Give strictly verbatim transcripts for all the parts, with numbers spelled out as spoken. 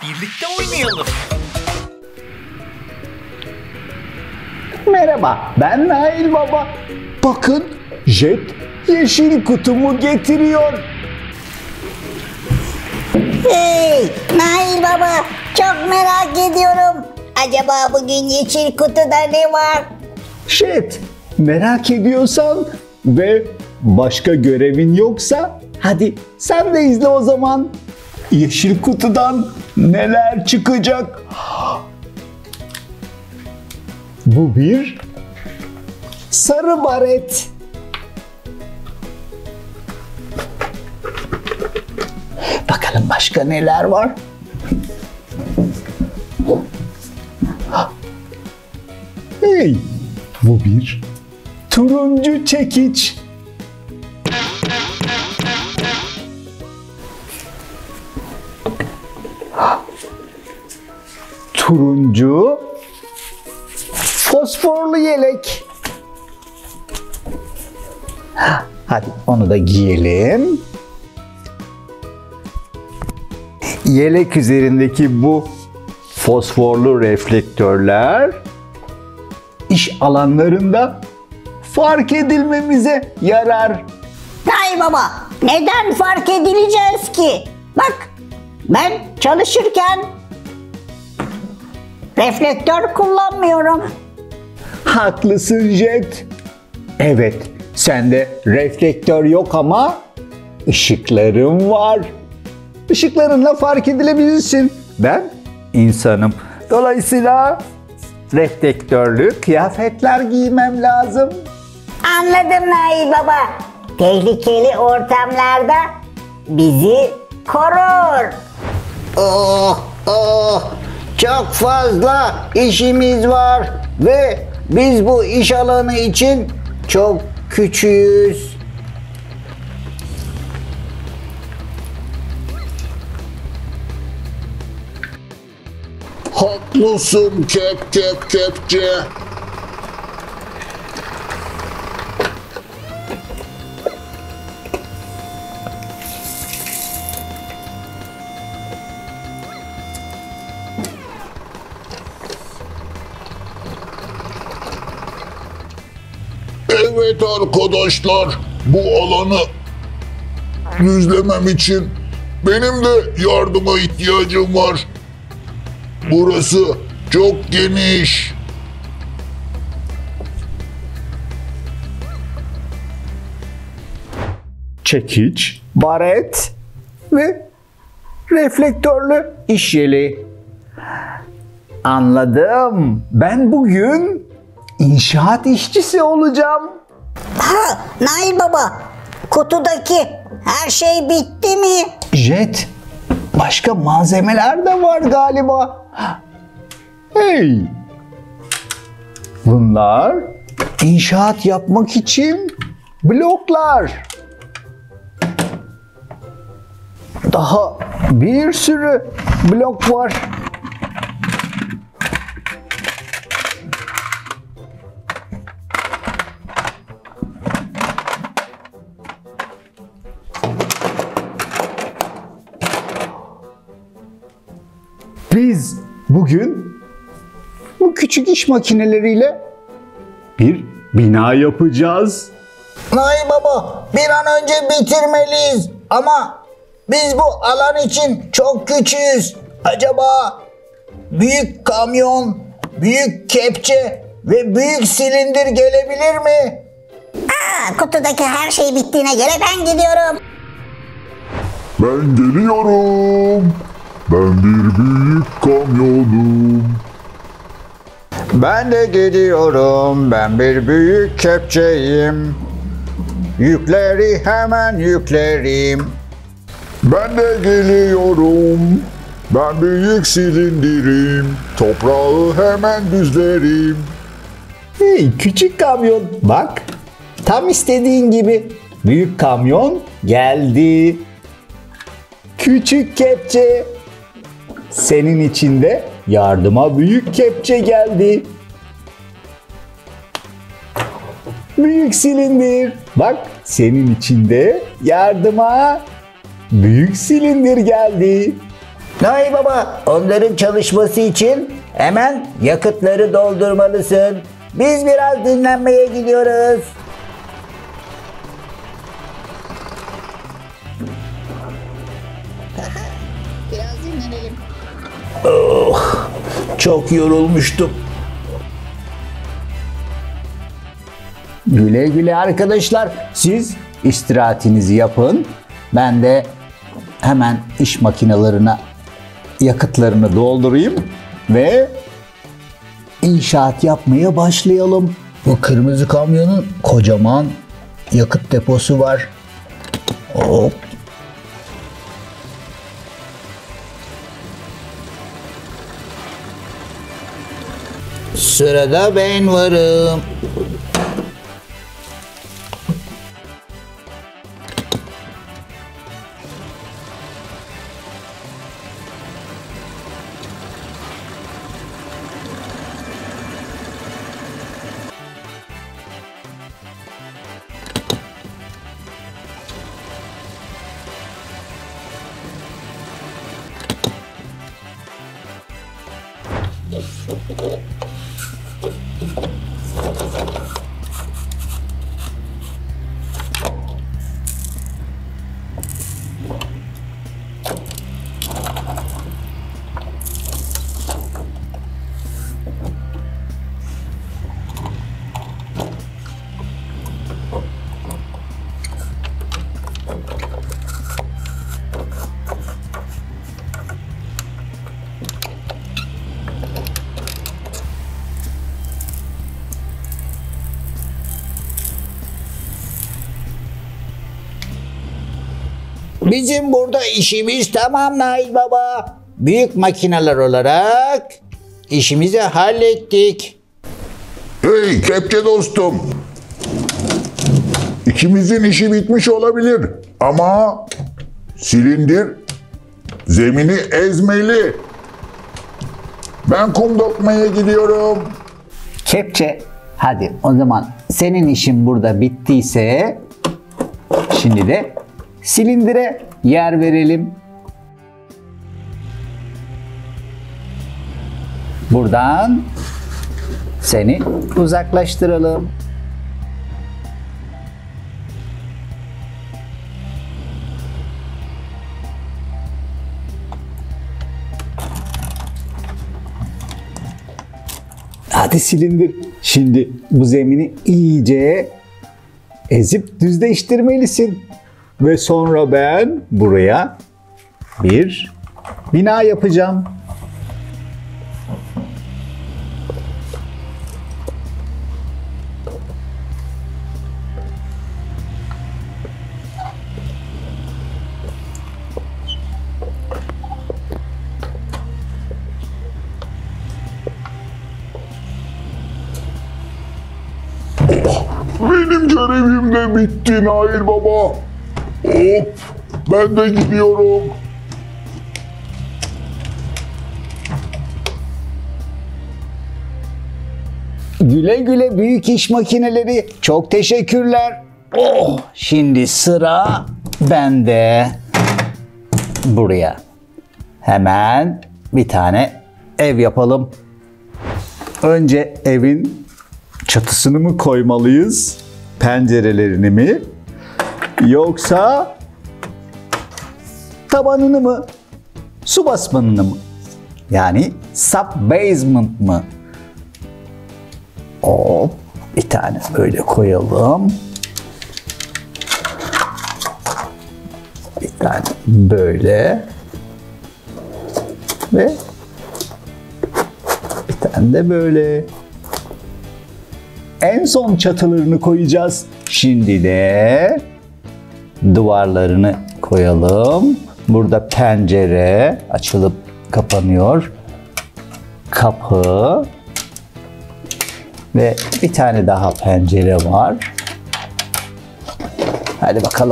birlikte oynayalım. Merhaba, ben Nail Baba. Bakın, Jet yeşil kutumu getiriyor. Hey Nail Baba, çok merak ediyorum. Acaba bugün yeşil kutuda ne var? Jet, merak ediyorsan ve başka görevin yoksa hadi sen de izle o zaman. Yeşil kutudan neler çıkacak? Bu bir sarı baret. Bakalım başka neler var? Hey, bu bir turuncu çekiç. Turuncu fosforlu yelek. Hadi onu da giyelim. Yelek üzerindeki bu fosforlu reflektörler iş alanlarında fark edilmemize yarar. Nail Baba, neden fark edileceğiz ki? Bak, ben çalışırken reflektör kullanmıyorum. Haklısın Jet. Evet, sende reflektör yok ama ışıkların var. Işıklarınla fark edilebilirsin. Ben insanım. Dolayısıyla reflektörlü kıyafetler giymem lazım. Anladım Nail Baba. Tehlikeli ortamlarda bizi korur. Oh, oh, çok fazla işimiz var ve biz bu iş alanı için çok küçüğüz. Haklısın kep kep kepçe. Evet arkadaşlar, bu alanı düzlemem için benim de yardıma ihtiyacım var. Burası çok geniş. Çekiç, baret ve reflektörlü iş yeleği. Anladım. Ben bugün inşaat işçisi olacağım. Ha, Nail Baba, kutudaki her şey bitti mi? Jet, başka malzemeler de var galiba. Hey! Bunlar inşaat yapmak için bloklar. Daha bir sürü blok var. Biz bugün bu küçük iş makineleriyle bir bina yapacağız. Nail Baba, bir an önce bitirmeliyiz ama biz bu alan için çok küçüğüz. Acaba büyük kamyon, büyük kepçe ve büyük silindir gelebilir mi? Aa, kutudaki her şey bittiğine göre ben gidiyorum. Ben geliyorum. Ben bir büyük kamyonum. Ben de gidiyorum, ben bir büyük kepçeyim. Yükleri hemen yüklerim. Ben de geliyorum. Ben büyük silindirim. Toprağı hemen düzlerim. Hey küçük kamyon, bak tam istediğin gibi büyük kamyon geldi. Küçük kepçe, senin için de yardıma büyük kepçe geldi. Büyük silindir, bak senin için de yardıma büyük silindir geldi. Nail Baba, onların çalışması için hemen yakıtları doldurmalısın. Biz biraz dinlenmeye gidiyoruz. Biraz dinlenelim. Çok yorulmuştum. Güle güle arkadaşlar. Siz istirahatinizi yapın. Ben de hemen iş makinelerine yakıtlarını doldurayım ve inşaat yapmaya başlayalım. Bu kırmızı kamyonun kocaman yakıt deposu var. Hop. Sırada ben varım. Bizim burada işimiz tamam Nail Baba. Büyük makineler olarak işimizi hallettik. Hey kepçe dostum. İkimizin işi bitmiş olabilir ama silindir zemini ezmeli. Ben kum dokmaya gidiyorum. Kepçe, hadi o zaman senin işin burada bittiyse şimdi de silindire yer verelim. Buradan seni uzaklaştıralım. Hadi silindir. Şimdi bu zemini iyice ezip düzleştirmelisin. Ve sonra ben buraya bir bina yapacağım. Benim görevim de bitti Nail Baba. Hop, ben de gidiyorum. Güle güle büyük iş makineleri. Çok teşekkürler. Oh, şimdi sıra bende. Buraya hemen bir tane ev yapalım. Önce evin çatısını mı koymalıyız? Pencerelerini mi? Yoksa tabanını mı? Su basmanını mı? Yani sub-basement mı? Hop, bir tane böyle koyalım. Bir tane böyle. Ve bir tane de böyle. En son çatılarını koyacağız. Şimdi de duvarlarını koyalım. Burada pencere açılıp kapanıyor. Kapı. Ve bir tane daha pencere var. Hadi bakalım.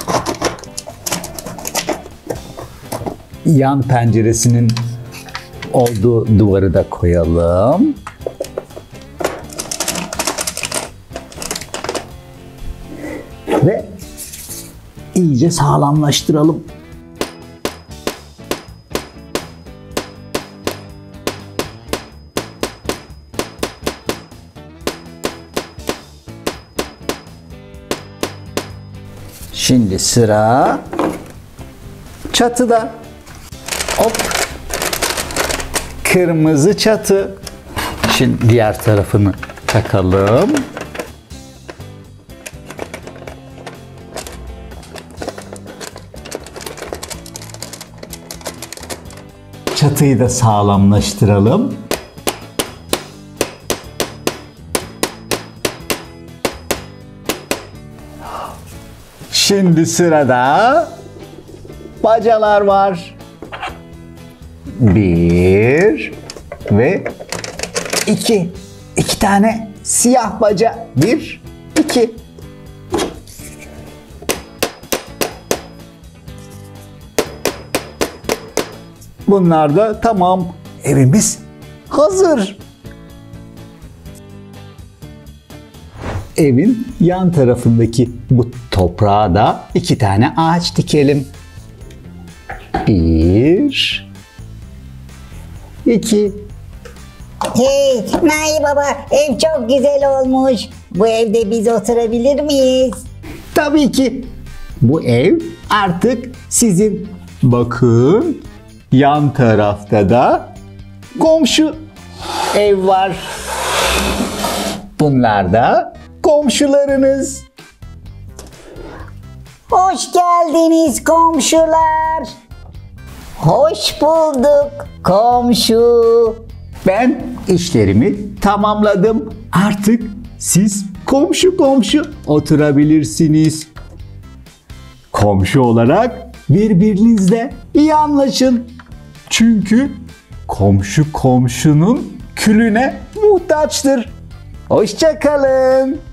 Yan penceresinin olduğu duvarı da koyalım. Ve iyice sağlamlaştıralım. Şimdi sıra çatıda. Hop. Kırmızı çatı. Şimdi diğer tarafını takalım. Çatıyı da sağlamlaştıralım. Şimdi sırada bacalar var. Bir ve iki. İki tane siyah baca. Bir, iki. Bunlar da tamam. Evimiz hazır. Evin yan tarafındaki bu toprağa da iki tane ağaç dikelim. Bir, iki. Hey Nail Baba, ev çok güzel olmuş. Bu evde biz oturabilir miyiz? Tabii ki. Bu ev artık sizin. Bakın, yan tarafta da komşu ev var. Bunlar da komşularınız. Hoş geldiniz komşular. Hoş bulduk komşu. Ben işlerimi tamamladım. Artık siz komşu komşu oturabilirsiniz. Komşu olarak birbirinizle iyi anlaşın. Çünkü komşu komşunun külüne muhtaçtır. Hoşça kalın.